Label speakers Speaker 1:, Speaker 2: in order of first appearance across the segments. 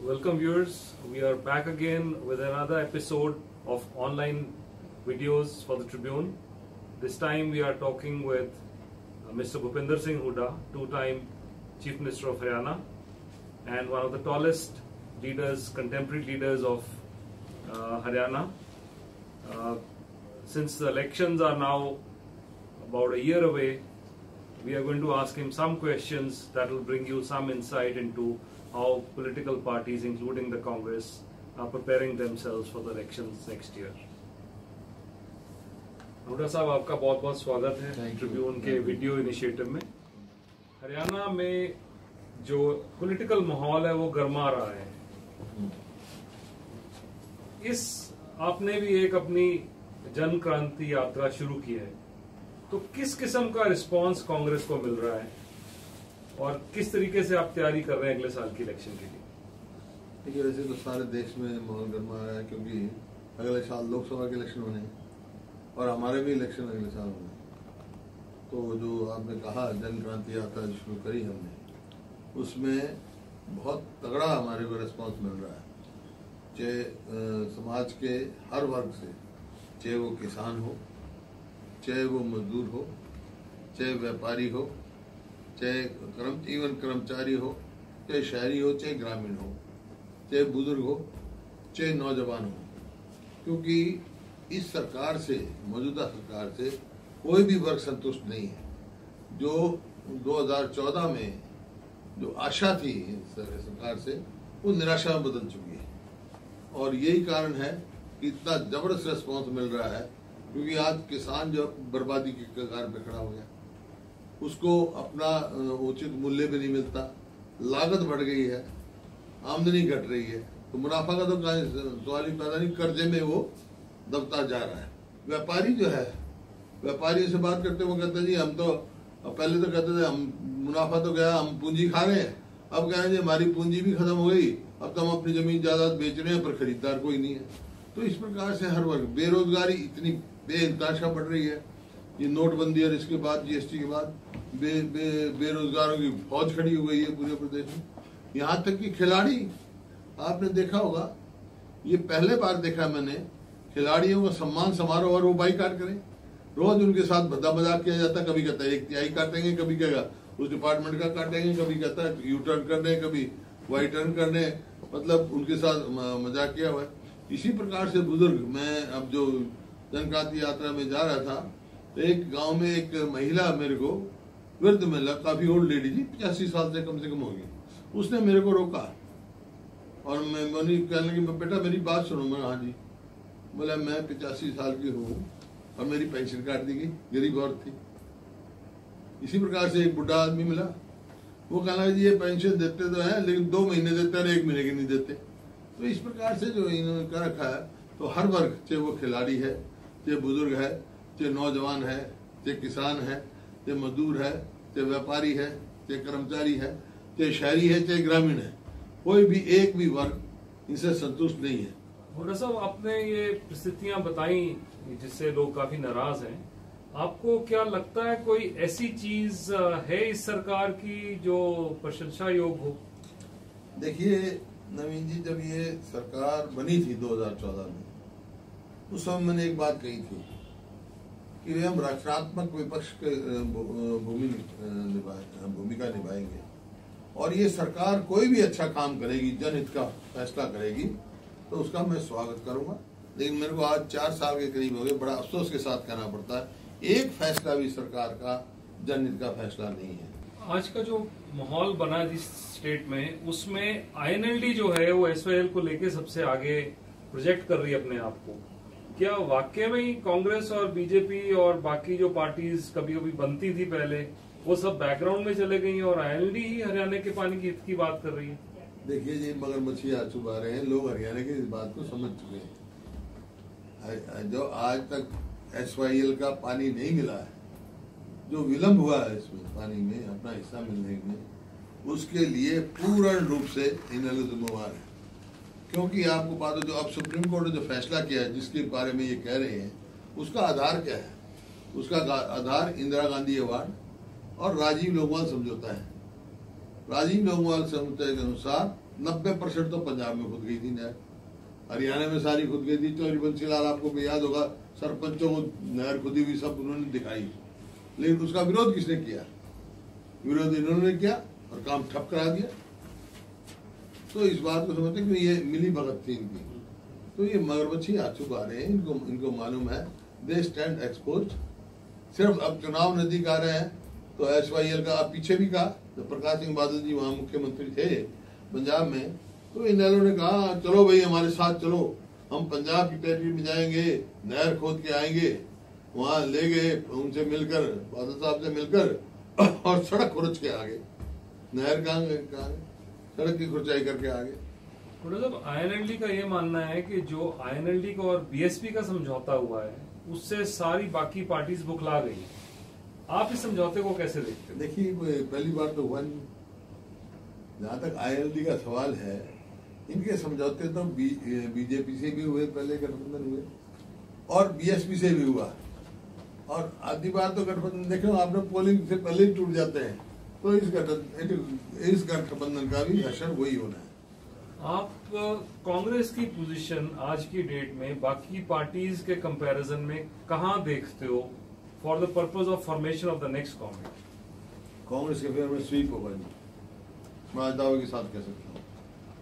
Speaker 1: Welcome viewers, we are back again with another episode of online videos for the Tribune. This time we are talking with Mr. Bhupinder Singh Hooda, two-time Chief Minister of Haryana and one of the tallest leaders, contemporary leaders of Haryana. Since the elections are now about a year away, we are going to ask him some questions that will bring you some insight into how political parties, including the Congress, are preparing themselves for the elections next year. Hooda साहब, आपका बहुत बहुत स्वागत है Tribune के video initiative में। हरियाणा में जो पॉलिटिकल माहौल है वो गर्मा रहा है। आपने भी एक अपनी जन क्रांति यात्रा शुरू की है, तो किस किस्म का रिस्पांस कांग्रेस को मिल रहा है और किस तरीके से आप तैयारी कर रहे हैं अगले साल की इलेक्शन के लिए?
Speaker 2: देखिए, वैसे तो सारे देश में माहौल गर्मा रहा है क्योंकि अगले साल लोकसभा के इलेक्शन होने और हमारे भी इलेक्शन अगले साल होने। तो जो आपने कहा जन क्रांति यात्रा शुरू करी हमने, उसमें बहुत तगड़ा हमारे को रिस्पांस मिल रहा है। चाहे समाज के हर वर्ग से, चाहे वो किसान हो, चाहे वो मजदूर हो, चाहे व्यापारी हो, चाहे कर्मचारी हो, चाहे शहरी हो, चाहे ग्रामीण हो, चाहे बुजुर्ग हो, चाहे नौजवान हो, क्योंकि इस सरकार से, मौजूदा सरकार से कोई भी वर्ग संतुष्ट नहीं है। जो 2014 में जो आशा थी सरकार से, वो निराशा में बदल चुकी है और यही कारण है कि इतना जबरदस्त रिस्पॉन्स मिल रहा है, क्योंकि आज किसान जो बर्बादी के कगार पे खड़ा हो गया, उसको अपना उचित मूल्य भी नहीं मिलता, लागत बढ़ गई है, आमदनी घट रही है, तो मुनाफा का तो सवाल ही पैदा नहीं, कर्जे में वो दबता जा रहा है। व्यापारी जो है, व्यापारियों से बात करते वो कहते हैं जी हम तो पहले तो कहते थे हम मुनाफा तो गया, हम पूंजी खा रहे हैं, अब कह रहे हैं हमारी पूंजी भी खत्म हो गई, अब तो हम अपनी जमीन जायदाद बेच रहे हैं पर खरीदार कोई नहीं है। तो इस प्रकार से हर वर्ग, बेरोजगारी इतनी बेइंतहाशा बढ़ रही है। ये नोटबंदी और इसके बाद जीएसटी के बाद बेरोजगारों की फौज खड़ी हो गई है पूरे प्रदेश में। यहाँ तक कि खिलाड़ी, आपने देखा होगा, ये पहले बार देखा मैंने, खिलाड़ियों का सम्मान समारोह और वो बाईकाट करें। रोज उनके साथ भद्दा मजाक किया जाता है, कभी कहता है 1/3 काटेंगे, कभी कहेगा उस डिपार्टमेंट का काटेंगे, कभी कहता है यू टर्न करने, कभी वाई टर्न करने, मतलब उनके साथ मजाक किया हुआ है। इसी प्रकार से बुजुर्ग, मैं अब जो जन क्रांति यात्रा में जा रहा था, तो एक गांव में एक महिला मेरे को, वृद्ध महिला, काफी ओल्ड लेडी थी, 85 साल से कम होगी, उसने मेरे को रोका और मैंने कहने लगी बेटा मेरी बात सुनो। मैं हाँ जी। बोला मैं 85 साल की हूँ और मेरी पेंशन काट दी गई, गरीब औरत थी। इसी प्रकार से एक बुढ़ा आदमी मिला, वो कहना जी ये पेंशन देते तो है लेकिन 2 महीने देते हैं, 1 महीने की नहीं देते। तो इस प्रकार से जो इन्होंने कर रखा है, तो हर वर्ग, चाहे वो खिलाड़ी है, चाहे बुजुर्ग है, चाहे नौजवान है, चाहे किसान है, चाहे मजदूर है, चाहे व्यापारी है, चाहे कर्मचारी है, चाहे शहरी है, चाहे ग्रामीण है, कोई भी एक भी वर्ग इनसे संतुष्ट नहीं है।
Speaker 1: हुडा साहब, आपने ये परिस्थितियां बताई जिससे लोग काफी नाराज हैं, आपको क्या लगता है कोई ऐसी चीज है इस सरकार की जो प्रशंसा योग हो?
Speaker 2: देखिए नवीन जी, जब ये सरकार बनी थी 2014 में, उस समय मैंने एक बात कही थी कि हम रचनात्मक विपक्ष की भूमिका निभाएंगे और ये सरकार कोई भी अच्छा काम करेगी, जनहित का फैसला करेगी, तो उसका मैं स्वागत करूंगा। लेकिन मेरे को आज 4 साल के करीब हो गए, बड़ा अफसोस के साथ कहना पड़ता है, एक फैसला भी सरकार का जनहित का फैसला नहीं है।
Speaker 1: आज का जो माहौल बना जिस स्टेट में, उसमें आईएनएलडी जो है वो एसवाईएल को लेके सबसे आगे प्रोजेक्ट कर रही है अपने आप को। क्या वाकई में ही कांग्रेस और बीजेपी और बाकी जो पार्टीज कभी कभी बनती थी पहले, वो सब बैकग्राउंड में चले गई और आईएनएलडी ही हरियाणा के पानी की हित की बात कर रही है?
Speaker 2: देखिए जी, मगरमच्छी आ चुका रहे हैं लोग, हरियाणा की इस बात को समझ चुके हैं। जो आज तक एसवाईएल का पानी नहीं मिला है, जो विलंब हुआ है इसमें पानी में अपना हिस्सा मिलने में, उसके लिए पूर्ण रूप से इन्हें जिम्मेवार है। क्योंकि आपको बात हो, जो अब सुप्रीम कोर्ट ने जो फैसला किया है, जिसके बारे में ये कह रहे हैं, उसका आधार क्या है? उसका आधार इंदिरा गांधी अवार्ड और राजीव लोकवाल समझौता है। राजीव लोकवाल समझौते के अनुसार 90% तो पंजाब में खुद गई थी नहर, हरियाणा में सारी खुद गई थी। तो बंसीलाल आपको भी याद होगा, सरपंचों को नहर खुदी हुई सब उन्होंने दिखाई, लेकिन उसका विरोध किसने किया? विरोध इन्होंने किया और काम ठप करा दिया। तो इस बात को समझते कि ये मिली भगत थी इनकी। तो ये मगरमच्छी आ चुका रहे हैं, इनको मालूम है, दे स्टैंड एक्सपोज। सिर्फ अब चुनाव नजदीक आ रहे हैं तो SYL का, अब पीछे भी कहा जब प्रकाश सिंह बादल जी वहां मुख्यमंत्री थे पंजाब में, तो इन्होंने ने कहा चलो भाई हमारे साथ चलो, हम पंजाब की टेरिटरी में जाएंगे, नहर खोद के आएंगे। वहां ले गए, उनसे मिलकर, बादल साहब से मिलकर, और सड़क खुरच के आगे। नहर कहाँ गए? सड़क की खुरचाई करके आगे।
Speaker 1: हुड्डा साहब, INLD का ये मानना है कि जो INLD का और BSP का समझौता हुआ है उससे सारी बाकी पार्टीज बुखला गई। आप इस समझौते को कैसे देखते हैं?
Speaker 2: देखिए, पहली बार तो हुआ नहीं। जहाँ तक INLD का सवाल है, इनके समझौते तो बीजेपी से भी हुए, पहले गठबंधन हुए, और BSP से भी हुआ, और आधी बार तो गठबंधन देखो आपने पोलिंग से पहले ही टूट जाते हैं। तो इस गठबंधन का भी असर वही होना है।
Speaker 1: आप कांग्रेस की पोजीशन आज की डेट में बाकी पार्टीज के कंपैरिजन में कहां देखते हो for the purpose of formation of the next government?
Speaker 2: Congress के फेवर में स्वीप होगा जी, मैं आज दावे के साथ कह सकता हूँ।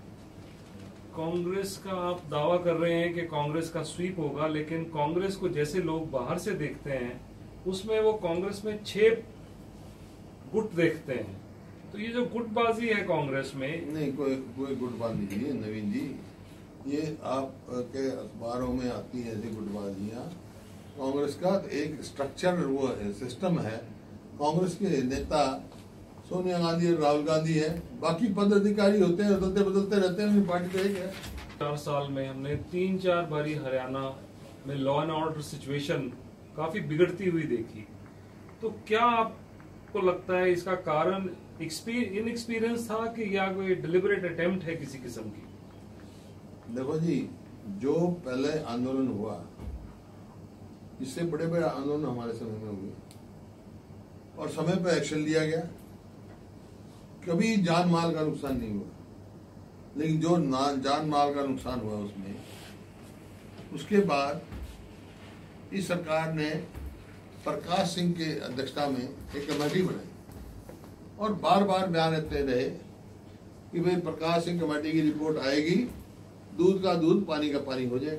Speaker 1: कांग्रेस का आप दावा कर रहे हैं कि कांग्रेस का स्वीप होगा, लेकिन कांग्रेस को जैसे लोग बाहर से देखते हैं उसमें वो कांग्रेस में 6 गुट देखते हैं। तो ये जो गुटबाजी है कांग्रेस में,
Speaker 2: नहीं, कोई गुटबाजी नहीं है नवीन जी। ये आप के अखबारों में आती है ऐसी गुटबाजियां। कांग्रेस का एक स्ट्रक्चर, वो सिस्टम है। कांग्रेस के नेता सोनिया गांधी और राहुल गांधी है, बाकी पदाधिकारी होते हैं, बदलते रहते हैं, पार्टी तो एक है।
Speaker 1: 4 साल में हमने 3-4 बारी हरियाणा में लॉ एंड ऑर्डर सिचुएशन काफी बिगड़ती हुई देखी। तो क्या आपको लगता है इसका कारण इनएक्सपीरियंस था कि या कोई डिलिबरेट अटेम्प्ट है किसी किस्म की?
Speaker 2: देखो जी, जो पहले आंदोलन हुआ, इससे बड़े बड़े आंदोलन हमारे समय में हुए और समय पर एक्शन लिया गया, कभी जान माल का नुकसान नहीं हुआ। लेकिन जो जान माल का नुकसान हुआ उसमें, उसके बाद इस सरकार ने प्रकाश सिंह के अध्यक्षता में एक कमेटी बनाई और बार बार बयान देते रहे कि भाई प्रकाश सिंह कमेटी की रिपोर्ट आएगी, दूध का दूध पानी का पानी हो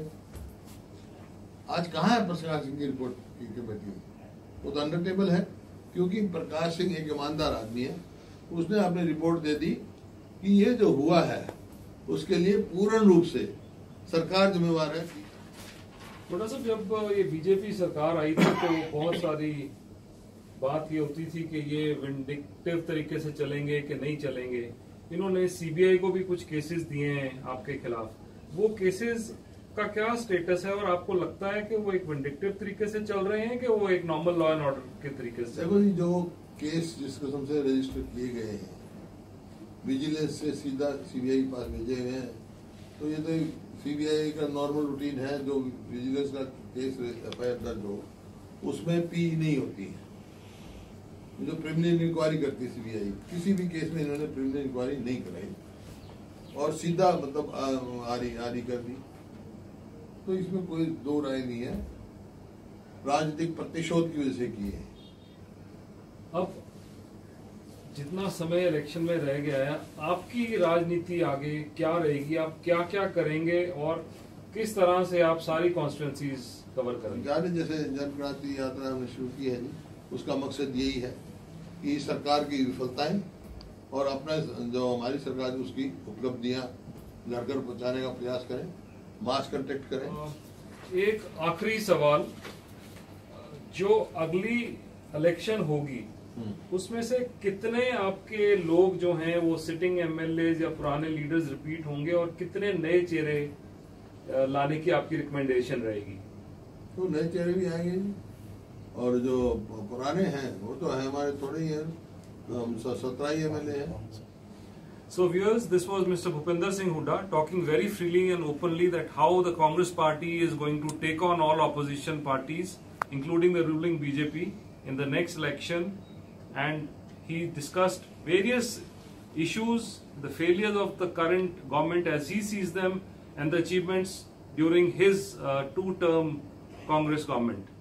Speaker 2: जाएगा। आज कहाँ है प्रकाश सिंह की रिपोर्ट की कमेटी? वो तो अंडर टेबल है, क्योंकि प्रकाश सिंह एक ईमानदार आदमी है। उसने अपनी रिपोर्ट दे दी कि ये जो हुआ है उसके लिए पूर्ण रूप से सरकार जिम्मेवार है।
Speaker 1: थोड़ा सा जब ये बीजेपी सरकार आई थी तो बहुत सारी बात ये होती थी कि ये विंडिक्टिव तरीके से चलेंगे कि नहीं चलेंगे। इन्होंने CBI को भी कुछ केसेस दिए हैं आपके खिलाफ, वो केसेस का क्या स्टेटस है? और आपको लगता है कि वो एक विंडिक्टिव तरीके से चल रहे हैं कि वो एक नॉर्मल लॉ एंड ऑर्डर के तरीके से?
Speaker 2: देखो जी, जो केस जिस किस्म से रजिस्टर किए गए हैं, विजिलेंस से सीधा CBI के पास भेजे हुए हैं, तो ये तो CBI का नॉर्मल रूटीन है। जो विजिलेंस का केस FIR दर्ज हो उसमें पी नहीं होती है। जो प्रिलिमिनरी इंक्वायरी करती है CBI, किसी भी केस में इन्होंने प्रिलिमिनरी इंक्वायरी नहीं कराई और सीधा मतलब आरी कर दी। तो इसमें कोई दो राय नहीं है, राजनीतिक प्रतिशोध की वजह से किए हैं।
Speaker 1: अब जितना समय इलेक्शन में रह गया है, आपकी राजनीति आगे क्या रहेगी? आप क्या क्या करेंगे और किस तरह से आप सारी कॉन्स्टिट्यूंसीज कवर करेंगे?
Speaker 2: जैसे जन क्रांति यात्रा हमने शुरू की है जी, उसका मकसद यही है कि सरकार की विफलताएं और अपने जो हमारी सरकार है उसकी उपलब्धियां घर घर पहुंचाने का प्रयास करें, मास कंटेक्ट करें।
Speaker 1: एक आखिरी सवाल, जो अगली इलेक्शन होगी उसमें से कितने आपके लोग जो हैं वो सिटिंग MLAs या पुराने लीडर्स रिपीट होंगे और कितने नए चेहरे लाने की आपकी रिकमेंडेशन रहेगी?
Speaker 2: तो नए चेहरे भी आएंगे जी, और जो पुराने हैं वो तो है हमारे थोड़े ही हैं, 17 MLA हैं।
Speaker 1: So viewers, this was Mr. Bhupinder Singh Hooda talking very freely and openly that how the Congress party is going to take on all opposition parties, including the ruling BJP, in the next election, and he discussed various issues, the failures of the current government as he sees them, and the achievements during his two-term Congress government.